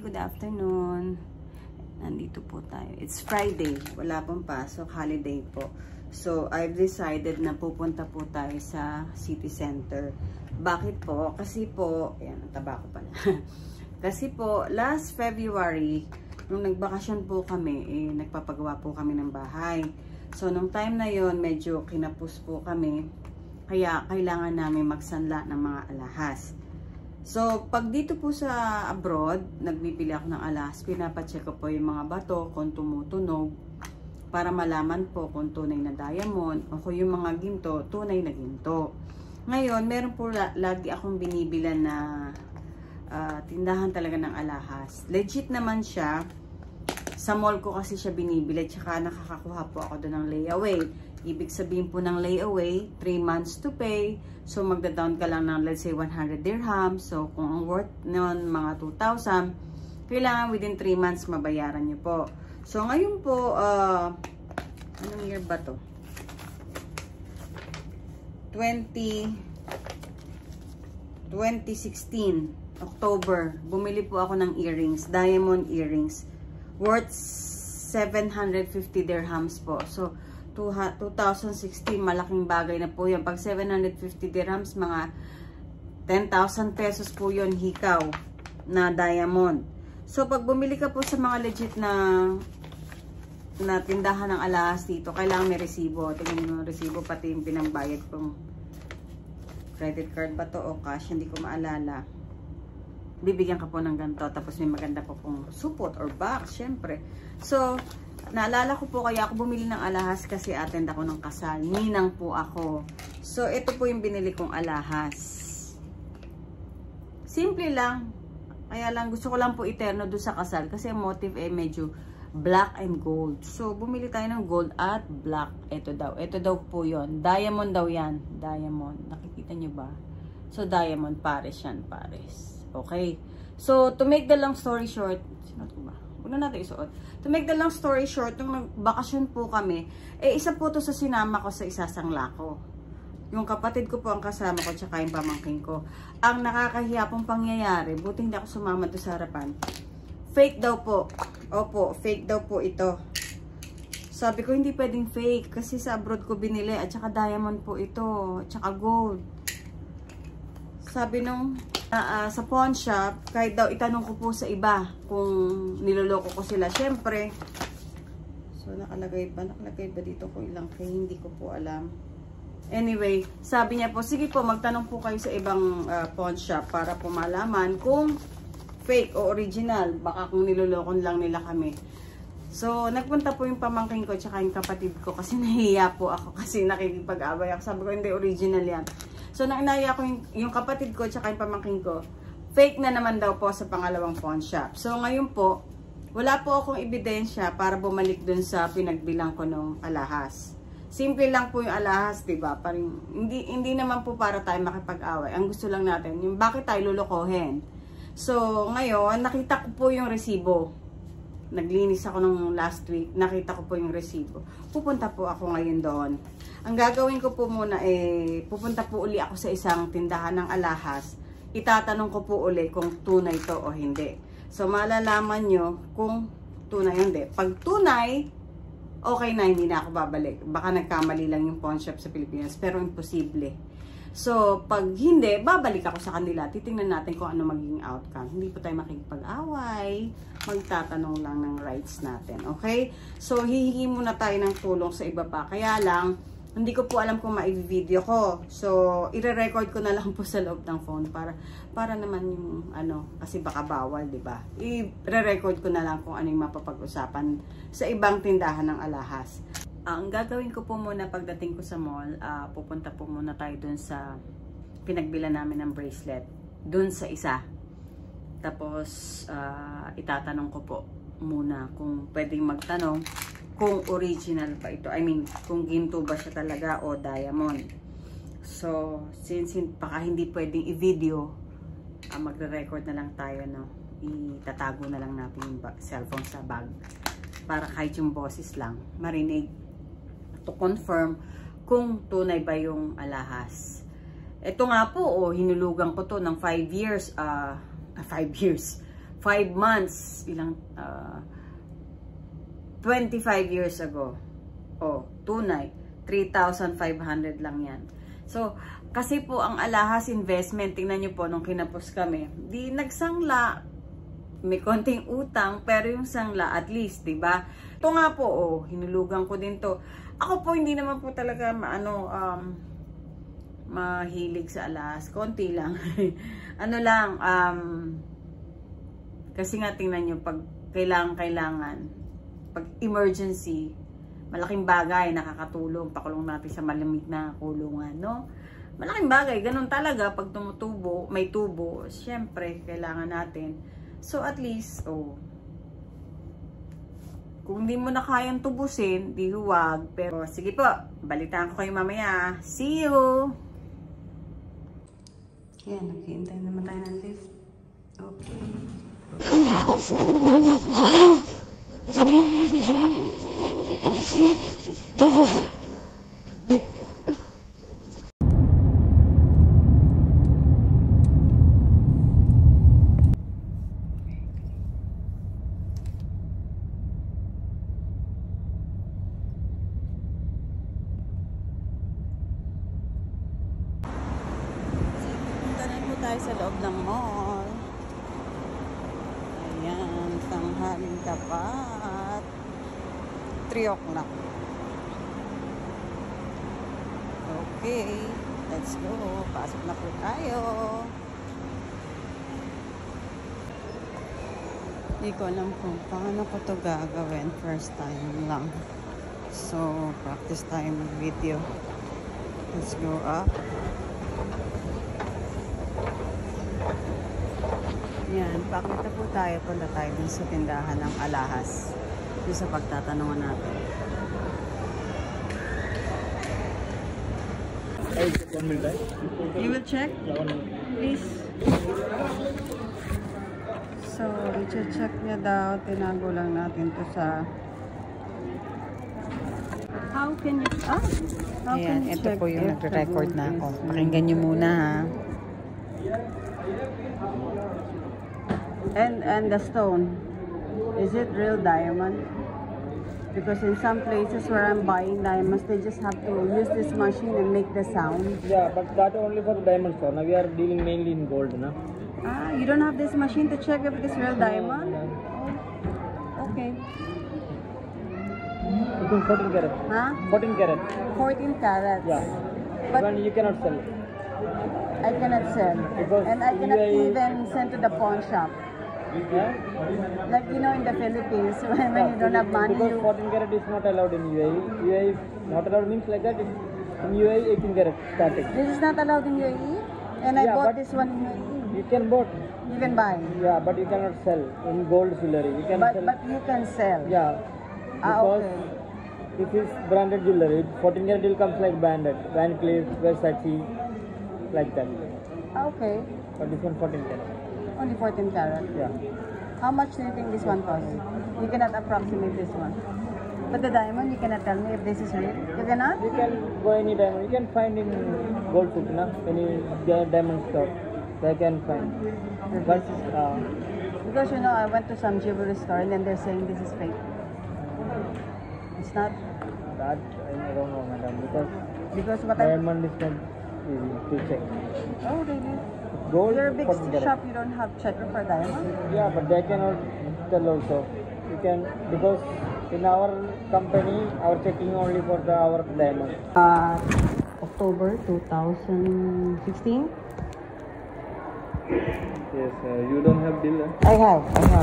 good afternoon. Nandito po tayo. It's Friday. Wala pong pasok. Holiday po. So, I've decided na pupunta po tayo sa city center. Bakit po? Kasi po, ayan, ang taba ko pala. Kasi po, last February, nung nagbakasyon po kami, nagpapagawa po kami ng bahay. So, nung time na yon medyo kinapos po kami. Kaya, kailangan namin magsanla ng mga alahas. So, pag dito po sa abroad, nagbibili ako ng alahas, pinapacheck ko po yung mga bato kung tumutunog para malaman po kung tunay na diamond o kung yung mga ginto, tunay na ginto. Ngayon, meron po lagi akong binibilan na tindahan talaga ng alahas. Legit naman siya. Sa mall ko kasi siya binibili, tsaka nakakakuha po ako doon ng layaway. Ibig sabihin po ng layaway, 3 months to pay. So, magda-down ka lang ng, let's say, 100 dirham. So, kung ang worth noon mga 2,000, kailangan within 3 months mabayaran nyo po. So, ngayon po, anong year ba to? 2016, October. Bumili po ako ng earrings, diamond earrings. Worth 750 dirhams po. So, 2016, malaking bagay na po yan. Pag 750 dirhams, mga 10,000 pesos po yun, hikaw na diamond. So, pag bumili ka po sa mga legit na tindahan ng alahas dito, kailangan may resibo. Tingnan mo yung resibo, pati yung pinambayad kong credit card ba to o cash, hindi ko maalala. Bibigyan ka po ng ganito, tapos may maganda po pong supot or box, syempre. So, naalala ko po kaya ako bumili ng alahas kasi attend ako ng kasal. Ninang po ako. So, ito po yung binili kong alahas. Simple lang. Kaya lang, gusto ko lang po eterno doon sa kasal kasi ang motive medyo black and gold. So, bumili tayo ng gold at black. Ito daw. Ito daw po yon. Diamond daw yan. Diamond. Nakikita nyo ba? So, diamond. Pares yan. Pares. Okay. So, to make the long story short, sinot ko ba? Huwag na natin isuot. To make the long story short, nung nagbakasyon po kami, isa po to sa sinama ko sa isasangla ko. Yung kapatid ko po ang kasama ko, tsaka yung pamangkin ko. Ang nakakahiya pong pangyayari, buti hindi ako sumama doon sa harapan. Fake daw po. Opo, fake daw po ito. Sabi ko, hindi pwedeng fake. Kasi sa abroad ko binili. At tsaka diamond po ito. At tsaka gold. Sabi nung sa pawn shop, kahit daw itanong ko po sa iba kung niloloko ko sila. Siyempre, so nakalagay ba dito kung ilang kay, hindi ko po alam. Anyway, sabi niya po, sige po, magtanong po kayo sa ibang pawn shop para po malaman kung fake o original. Baka kung nilolokon lang nila kami. So, nagpunta po yung pamangkin ko tsaka yung kapatid ko kasi nahiya po ako kasi nakikipag-away ako. Sabi ko, hindi original yan. So, nainaya ko yung kapatid ko tsaka yung pamangkin ko. Fake na naman daw po sa pangalawang pawn shop. So, ngayon po, wala po akong ebidensya para bumalik dun sa pinagbilang ko ng alahas. Simple lang po yung alahas, diba? Parang, hindi naman po para tayo makipag-away. Ang gusto lang natin, yung bakit tayo lulukohin. So, ngayon, nakita ko po yung resibo. Naglinis ako nung last week. Nakita ko po yung resibo. Pupunta po ako ngayon doon. Ang gagawin ko po muna pupunta po uli ako sa isang tindahan ng alahas. Itatanong ko po uli kung tunay to o hindi. So, malalaman nyo kung tunay o hindi. Pag tunay, okay na, hindi na ako babalik. Baka nagkamali lang yung pawn shop sa Pilipinas. Pero imposible. So, pag hindi, babalik ako sa kanila. Titingnan natin kung ano magiging outcome. Hindi po tayo makikipag-away. Magtatanong lang ng rights natin. Okay? So, hihingi muna tayo ng tulong sa iba pa. Kaya lang, hindi ko po alam kung ma-video ko. So, ire-record ko na lang po sa loob ng phone para naman yung kasi baka bawal, 'di ba? I-record ko na lang kung ano yung mapapag-usapan sa ibang tindahan ng alahas. Ang gagawin ko po muna pagdating ko sa mall, pupunta po muna tayo dun sa pinagbila namin ng bracelet. Dun sa isa. Tapos, itatanong ko po muna kung pwedeng magtanong kung original pa ito. I mean, kung ginto ba siya talaga o diamond. So, since baka hindi pwedeng i-video, magre-record na lang tayo, no? Itatago na lang natin yung cellphone sa bag. Para kahit yung boses lang, marinig. To confirm kung tunay ba yung alahas. Ito nga po, hinulugan ko to ng 5 years. 5 5 months, 25 years ago. Tunay, 3,500 lang yan. So, kasi po ang alahas investment, tingnan nyo po nung kinapos kami, di nagsangla, may konting utang, pero yung sangla at least, diba? Ito nga po, hinulugan ko din to. Ako po hindi naman po talaga mahilig sa alahas, konti lang. Kasi nga tingnan nyo, pag kailangan, pag emergency, malaking bagay, nakakatulong, pakulong natin sa malamig na kulungan, no? Malaking bagay, ganun talaga, pag tumutubo, may tubo, syempre, kailangan natin. So, at least, kung hindi mo na kayang tubusin, di huwag. Pero, sige po, balitaan ko kayo mamaya. See you! Yan, naghihintay naman tayo ng lift. Okay. Tayo sa loob ng mall. Ayan, tanghaling tapat. 3 o'clock. Okay, let's go. Pasok na po tayo. Hindi ko alam kung paano ko ito gagawin. First time lang. So, practice tayo mag-video. Let's go up. Yan, pakita po tayo. Punta tayo dun sa tindahan ng alahas. Dun sa pagtatanungan natin. You will check? Please. So, i-check niya daw. Tinago lang natin to sa... How can you... Ayan, ito po yung nagre-record na ako. Pakinggan nyo muna ha. And the stone, is it real diamond? Because in some places where I'm buying diamonds, they just have to use this machine and make the sound. Yeah, but that only for the diamond store. Now we are dealing mainly in gold, na? You don't have this machine to check if it is real diamond? No. Oh, okay. It is 14 karat. Huh? 14 karat. 14 carats. Yeah. But you cannot sell. I cannot sell. Because And I cannot even send to the pawn shop. Yeah? Like, you know, in the Philippines, when you don't have money, Because 14 karat is not allowed in UAE. UAE not allowed means like that. In UAE 18 karat starting. This is not allowed in UAE? And I Yeah, bought but this one in UAE. You can bought. You can buy. Yeah, but you cannot sell in gold jewelry. You can sell. But you can sell. Yeah. Because Okay. if it's branded jewelry, 14 karat will comes like branded. Van Cleef, Versace, like that. Okay. But this one 14 karat. Only 14 karat. Yeah. How much do you think this one costs? You cannot approximate this one. But the diamond, you cannot tell me if this is real. You cannot? You can go any diamond. You can find in gold soup, na? Any diamond store. They can find. But Because you know, I went to some jewelry store and then they're saying this is fake. It's not. that I don't know, madam. Because what I... Diamond is not easy to check. Oh, really? Gold. You're a big 14 karat. shop, you don't have checker for diamond? Yeah, but they cannot tell also. You can, because in our company, our checking only for our diamond. October 2016? Yes, you don't have bill. I have.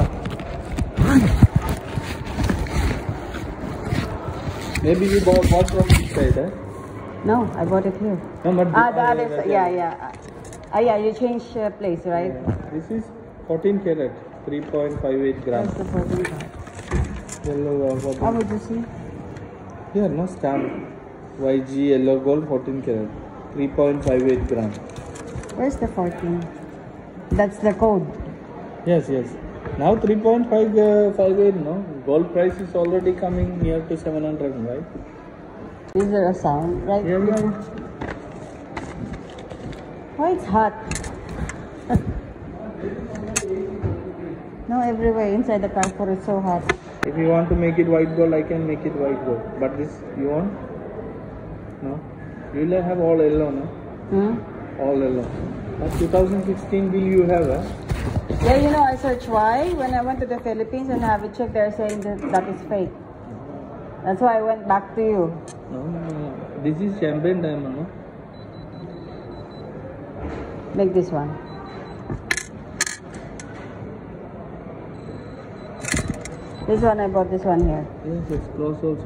Maybe you bought from this side, eh? No, I bought it here. No, but The other side, yeah. Yeah, you change place, right? Yeah. This is 14 karat, 3.58 grams. That's the 14 karat. Yellow How would you see? Here, no stamp. YG yellow gold 14 karat, 3.58 grams. Where's the 14? That's the code. Yes. Now 3.58, no? Gold price is already coming near to 700, right? Is there a sound? Right? Yeah. Why it's hot? No, everywhere inside the car for it's so hot. If you want to make it white gold, I can make it white gold. But this, you want? No? You will have all yellow, no? All yellow. But 2016 bill you have, eh? Yeah, you know, I searched why. When I went to the Philippines and have it checked, they're saying that is fake. That's why I went back to you. No. This is champagne diamond, no? Make this one. This one, I bought this one here. Yes, it's close also.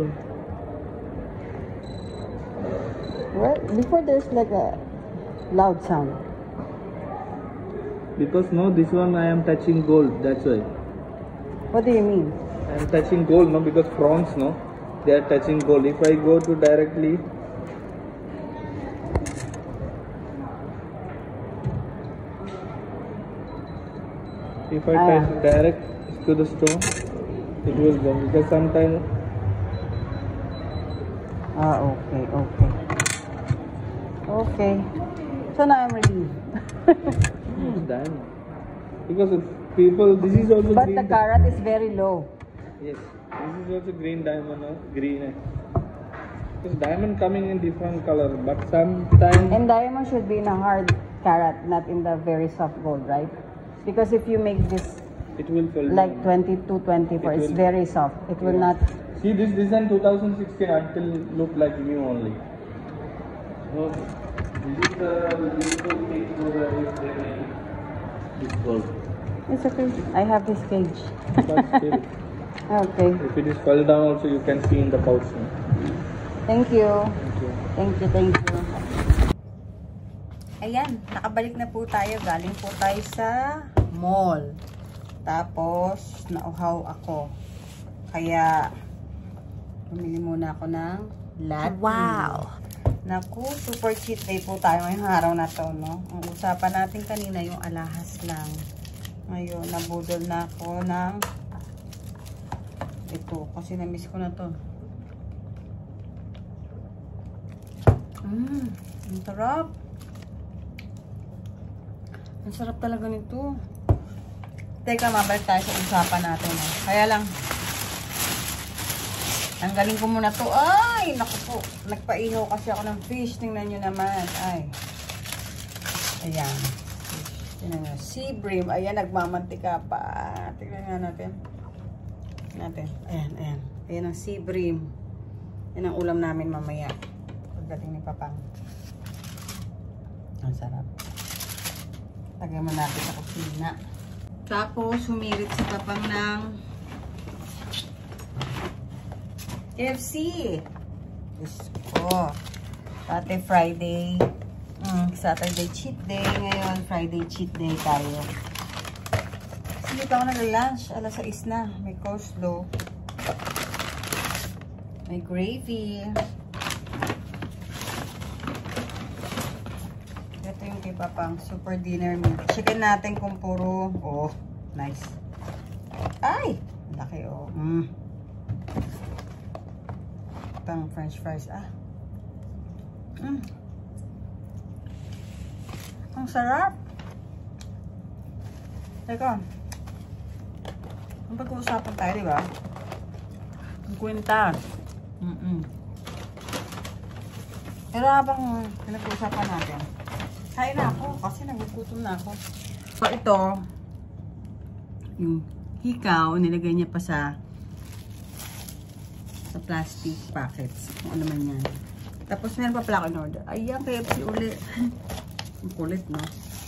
Well, before there's like a loud sound. Because no, this one I am touching gold, that's why. What do you mean? I am touching gold, no? Because prawns, no? They are touching gold. If I go to directly... If I touch direct to the stone, it will go. Because sometimes... Okay. So now I'm ready. It's diamond. Because if people, this is also But green. the carat is very low. Yes, this is also green diamond, no? Green. Because diamond coming in different color, but sometimes... And diamond should be in a hard carat, not in the very soft gold, right? Because if you make this it will fall like down. 22, 24, it's will- very soft. It will not... See, this design 2016 until look like new only. So, this is the beautiful thing for the this gold. It's okay. I have this cage. But still, Okay. if it is fell down also, you can see in the pouch. No? Thank you. Okay. Thank you. Ayan, nakabalik na po tayo. Galing po tayo sa mall. Tapos, nauhaw ako. Kaya, bumili muna ako ng latte. Wow! Naku, super cheat day po tayo ngayong araw na to, no? Ang usapan natin kanina yung alahas lang. Ngayon, nabudol na ako ng ito. Kasi na-miss ko na to. Ang sarap. Ang sarap talaga nito. Teka, mabalik tayo sa usapan natin. Kaya lang, tanggalin ko muna to. Ay, naku po. Nagpaihaw kasi ako ng fish. Tingnan nyo naman. Ay. Ayan. Tingnan nyo. Sea bream. Ayan, nagmamantika pa. Tingnan nga natin. Ayan. Ayan ang sea bream. Yan ang ulam namin mamaya. Pagdating ni Papang. Ang sarap. Lagyan mo natin sa kusina. Tapos, humirit si Papang ng KFC. Diyos ko. Dati Friday. Saturday cheat day. Ngayon, Friday cheat day tayo. Kasi dito ako nag-lunch. Alas 6 na. May coleslaw. May gravy. Ito yung kay Papang super dinner meal. Chicken natin kung puro. Oh, nice. Ay! Laki oh. Itang french fries. Ang sarap. Teka. Ang pag-uusapan tayo, diba? Ang kwenta. Pero habang pinag-uusapan natin, kain na ako kasi nagugutom na ako. So ito, yung hikaw, nilagay niya pa sa plastic packets. Kung ano man yan. Tapos meron pa pala ako in order. Ayan, KFC ulit. Ang kulit, no?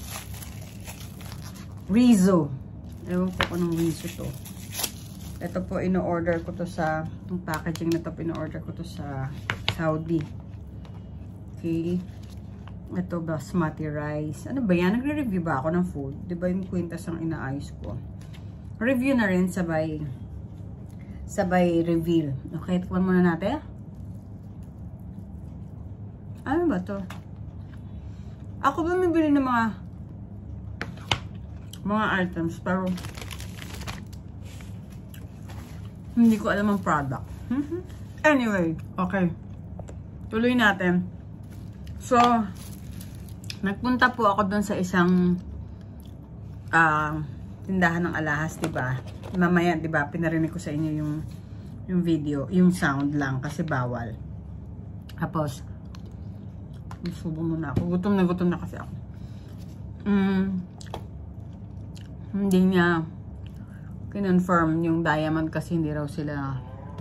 Rizo. Ewan ko kung anong rizo to. Ito po, in-order ko to sa, yung packaging na to, in-order ko to sa Saudi. Okay. Ito, basmati rice. Ano ba yan? Nagre-review ba ako ng food? Diba yung kwintas ang inaayos ko? Review na rin, sabay reveal. Okay, tikman muna natin. Ano ba to? Ako bumibili ng mga items, pero hindi ko alam ang product. Anyway, okay. Tuloy natin. So, nagpunta po ako dun sa isang tindahan ng alahas, diba? Mamaya, diba, pinarinig ko sa inyo yung video, yung sound lang kasi bawal. Tapos, subo muna ako. Gutom na kasi ako. Hindi niya kinonfirm yung diamond kasi hindi raw sila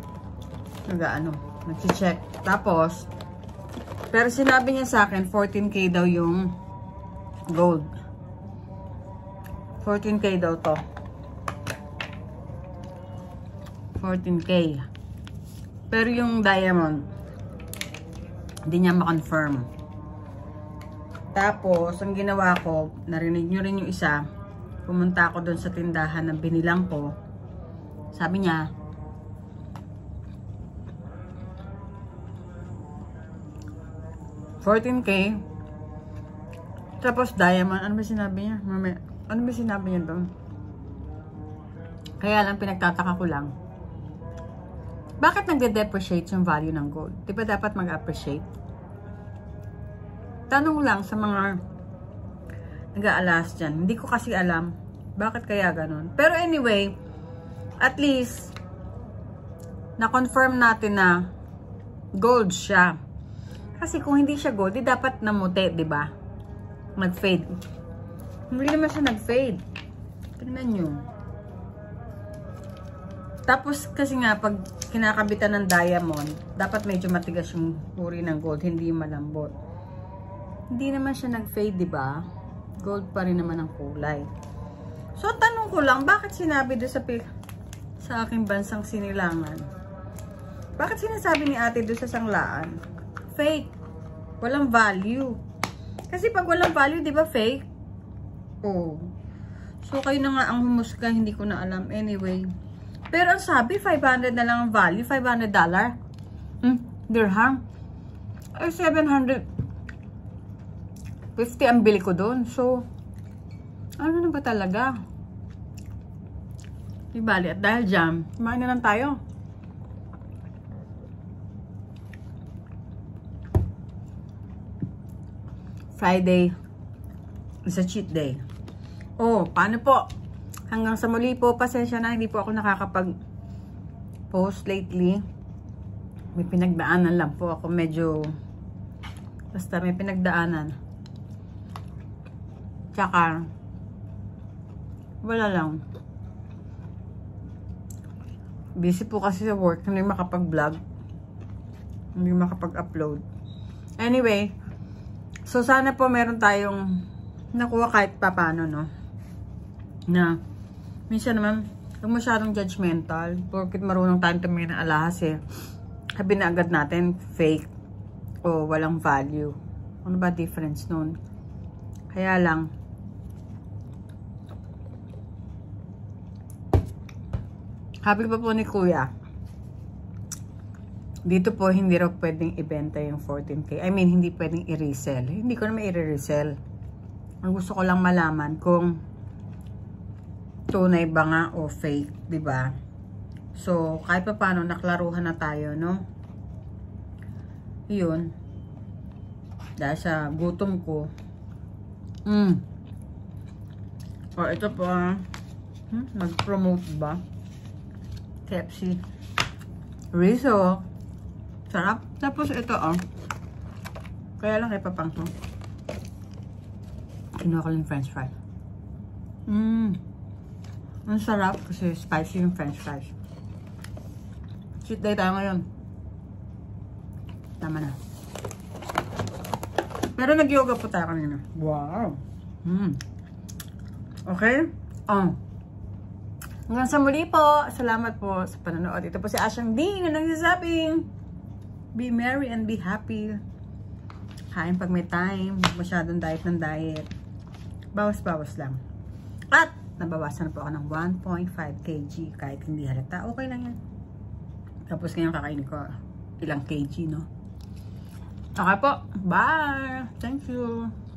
nag-check. Tapos, pero sinabi niya sa akin, 14K daw yung gold. 14K daw to. 14K. Pero yung diamond, hindi niya ma-confirm. Tapos, ang ginawa ko, narinig nyo rin yung isa, pumunta ako doon sa tindahan na binilang ko. Sabi niya, $14K. Tapos diamond, ano ba sinabi niya? Ano ba sinabi niya doon? Kaya lang, pinagtataka ko lang. Bakit nagde-depreciate yung value ng gold? Di ba dapat mag-appreciate? Tanong lang sa mga nag-aalas dyan. Hindi ko kasi alam. Bakit kaya ganun? Pero anyway, at least, na-confirm natin na gold siya. Kasi kung hindi siya gold, di dapat namuti, di ba? Nag-fade. Hindi naman siya nag-fade. Tingnan nyo. Tapos, kasi nga, pag kinakabitan ng diamond, dapat medyo matigas yung uri ng gold, hindi malambot. Hindi naman siya nag-fade, di ba? Gold pa rin naman ang kulay. So, tanong ko lang, bakit sinabi doon sa aking bansang sinilangan? Bakit sinasabi ni ate doon sa sanglaan? Fake. Walang value. Kasi pag walang value, di ba fake? Oh. So, kayo na nga ang humusga, hindi ko na alam. Anyway. Pero ang sabi, 500 na lang ang value. $500. Dirham. Ay, 750 ang bili ko doon. So, ano na ba talaga? Di bali. At dahil dyan, kumain na lang tayo. Friday is a cheat day. Oh, paano po? Hanggang sa muli po, pasensya na, hindi po ako nakakapag-post lately. May pinagdaanan lang po ako, medyo basta may pinagdaanan. Tsaka wala lang. Busy po kasi sa work, hindi makapag-vlog. Hindi makapag-upload. Anyway, so, sana po meron tayong nakuha kahit papano, no? Na, minsan naman, huwag masyadong judgmental. Porket marunong tayong tumingin ng alahas, eh. Sabi na agad natin, fake. O walang value. Ano ba difference nun? Kaya lang, happy pa po ni Kuya. Dito po, hindi raw pwedeng ibenta yung 14K. I mean, hindi pwedeng i-resell. Hindi ko naman i-resell. Ang gusto ko lang malaman kung tunay ba nga o fake, diba? So, kahit pa paano, naklaruhan na tayo, no? Yun. Dahil sa gutom ko. O, ito po, mag-promote ba? KFC. Rizzo. Sarap. Tapos ito, kaya lang kay papang to. Kinuha ko lang french fries. Ang sarap kasi spicy yung french fries. Cheat day tayo ngayon. Tama na. Pero nag-yoga po tayo kanina. Wow. Okay? Hanggang sa muli po. Salamat po sa panonood. Ito po si Asyang D na nagsasabing, be merry and be happy. Kain pag may time. Masyadong diet ng diet. Bawas-bawas lang. At nabawasan na po ako ng 1.5 kg. Kahit hindi halata, okay lang yan. Tapos ngayon kakainin ko ilang kg, no? Okay po. Bye! Thank you!